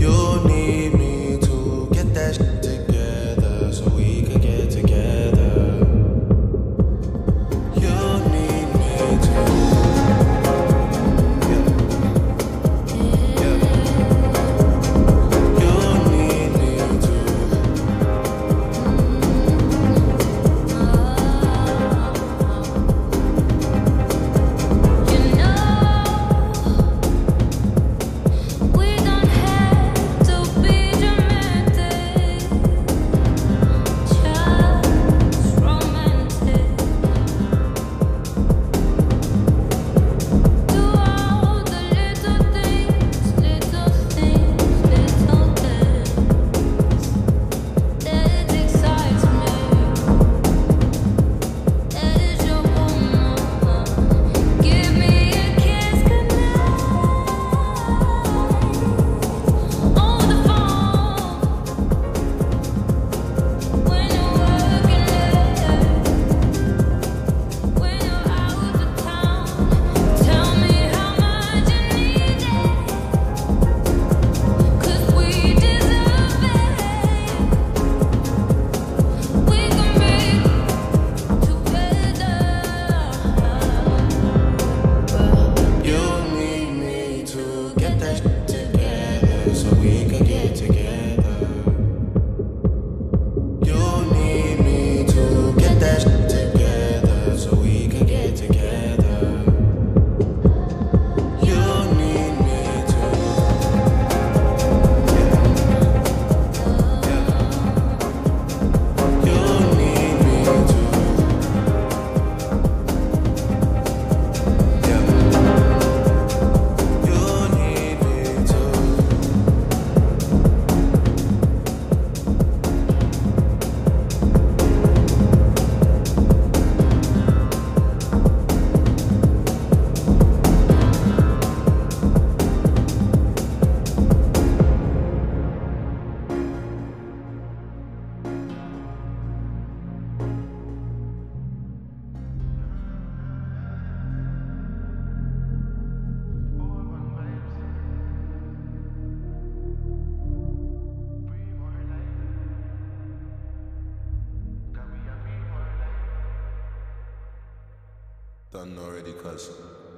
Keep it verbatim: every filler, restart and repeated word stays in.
You need me to get that shit together so we could get together. You need me to. Yeah. Yeah. You need me to. You know we don't have to be dramatic, just romantic. Do all the little things, little things, little things that excites me. As your woman, give me a kiss goodnight on the phone when you're working late, when you're out of town. Tell me how much you need it, 'cause we deserve it. We can be together. You need me to get that shit together so we could get together. You need me to get that shit together so we could get together. You need me to. Yeah. Yeah. You need me to. Yeah. You need me to. Done already, cuz.